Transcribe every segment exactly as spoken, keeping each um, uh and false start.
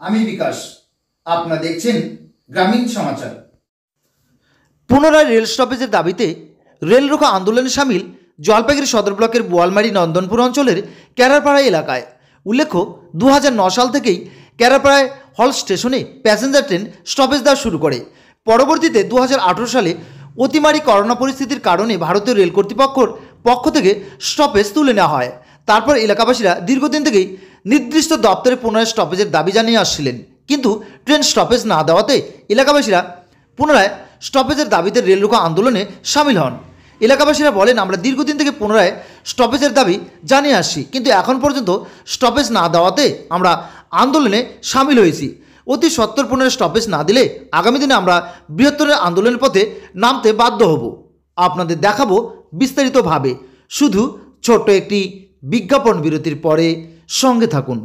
আমি বিকাশ, আপনারা দেখছেন গ্রামীণ সমাচার। পুনরায় রেল স্টপেজের দাবিতে রেল রোখা আন্দোলনে সামিল জলপাইগুড়ি সদর ব্লকের বোয়ালমারি নন্দনপুর অঞ্চলের ক্যারাপাড়া এলাকায়। উল্লেখ্য, দু হাজার ন সাল থেকেই ক্যারাপাড়ায় হল স্টেশনে প্যাসেঞ্জার ট্রেন স্টপেজ দেওয়া শুরু করে। পরবর্তীতে দু হাজার আঠেরো সালে অতিমারি করোনা পরিস্থিতির কারণে ভারতীয় রেল কর্তৃপক্ষর পক্ষ থেকে স্টপেজ তুলে নেওয়া হয়। তারপর এলাকাবাসীরা দীর্ঘদিন থেকেই নির্দিষ্ট দপ্তরে পুনরায় স্টপেজের দাবি জানিয়ে আসছিলেন, কিন্তু ট্রেন স্টপেজ না দেওয়াতে এলাকাবাসীরা পুনরায় স্টপেজের দাবিতে রেল রোখা আন্দোলনে সামিল হন। এলাকাবাসীরা বলেন, আমরা দীর্ঘদিন থেকে পুনরায় স্টপেজের দাবি জানিয়ে আসছি, কিন্তু এখন পর্যন্ত স্টপেজ না দেওয়াতে আমরা আন্দোলনে সামিল হয়েছি। অতি সত্বর পুনরায় স্টপেজ না দিলে আগামী দিনে আমরা বৃহত্তর আন্দোলনের পথে নামতে বাধ্য হব। আপনাদের দেখাবো বিস্তারিতভাবে, শুধু ছোট্ট একটি বিজ্ঞাপন বিরতির পরে সঙ্গে থাকুন।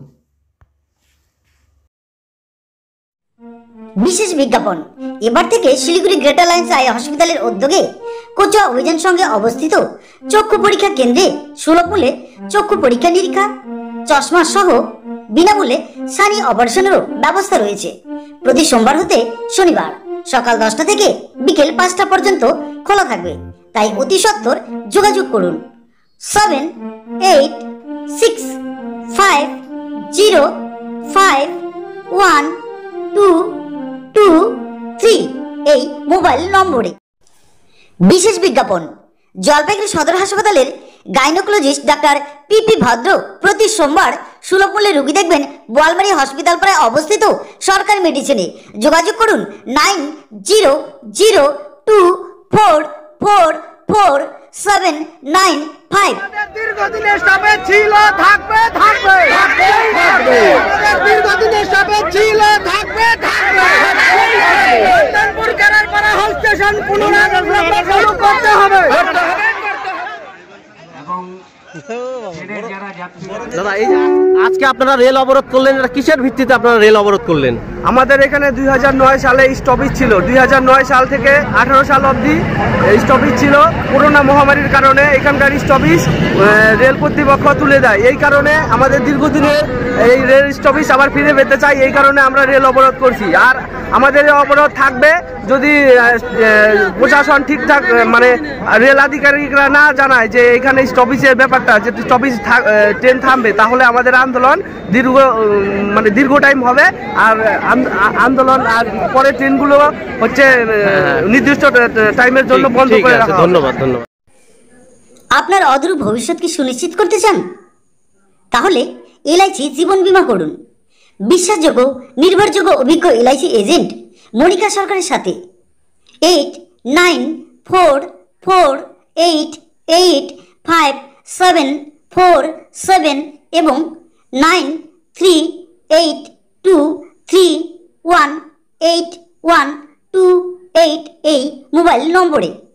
বিশেষ বিজ্ঞাপন। এবার থেকে শিলিগুড়ি গ্রেটার লাইন্স আই হসপিটালের উদ্যোগে কোচুয়া অভিযান সঙ্গে অবস্থিত চক্ষু পরীক্ষা কেন্দ্রে সুলভ মূল্যে চক্ষু পরীক্ষা নিরীক্ষা, চশমা সহ বিনামূল্যে সানি অপারেশনেরও ব্যবস্থা রয়েছে। প্রতি সোমবার হতে শনিবার সকাল দশটা থেকে বিকেল পাঁচটা পর্যন্ত খোলা থাকবে, তাই অতি সত্বর যোগাযোগ করুন seven eight six five zero five one two two three এই মোবাইল নম্বরে। বিশেষ বিজ্ঞাপন। জলপাইগুড়ি সদর হাসপাতালের গাইনোকোলজিস্ট ডাক্তার পি পি ভদ্র প্রতি সোমবার সুলভ মূল্যে রোগী দেখবেন বোয়ালমারি হসপিটাল পাড়ায় অবস্থিত সরকারি মেডিসিনে। যোগাযোগ করুন nine zero zero two four four four seven nine five. দীর্ঘদিনের স্টপেজ ছিল, থাকবে থাকবে থাকবে দীর্ঘদিনের স্টপেজ ছিল, থাকবে থাকবে নন্দনপুর ক্যারাপাড়া হল স্টেশন পুনরায় চালু করতে হবে। দাদা, এই আজকে আপনারা রেল অবরোধ করলেন, এটা কিসের ভিত্তিতে আপনারা রেল অবরোধ করলেন? আমাদের এখানে দুই হাজার নয় সালে স্টপেজ ছিল। দুই হাজার নয় সাল থেকে আঠারো সাল অবধি স্টপেজ ছিল। করোনা মহামারীর কারণে এখানকার স্টপেজ রেল কর্তৃপক্ষ তুলে দেয়। এই কারণে আমাদের দীর্ঘদিনের এই রেল স্টপেজ আবার ফিরে পেতে চাই, এই কারণে আমরা রেল অবরোধ করছি। আর আমাদের এই অবরোধ থাকবে যদি প্রশাসন ঠিকঠাক মানে রেল আধিকারিকরা না জানায় যে এখানে স্টপেজের ব্যাপারটা, যে স্টপেজ ট্রেন থামবে, তাহলে আমাদের আন্দোলন দীর্ঘ মানে দীর্ঘ টাইম হবে। আর আন্দোলন আর পরে ট্রেনগুলো হচ্ছে নির্দিষ্ট টাইমের জন্য বন্ধ করে রাখা হবে। ধন্যবাদ ধন্যবাদ। আপনার অদূর ভবিষ্যৎ কি সুনিশ্চিত করতে চান? তাহলে এলআইসি জীবন বীমা করুন বিশ্বাসযোগ্য, নির্ভরযোগ্য, অভিজ্ঞ এলআইসি এজেন্ট মনিকা সরকারের সাথে। Eight nine four four eight eight five seven four seven এবং nine three eight two three one eight one two eight এই মোবাইল নম্বরে।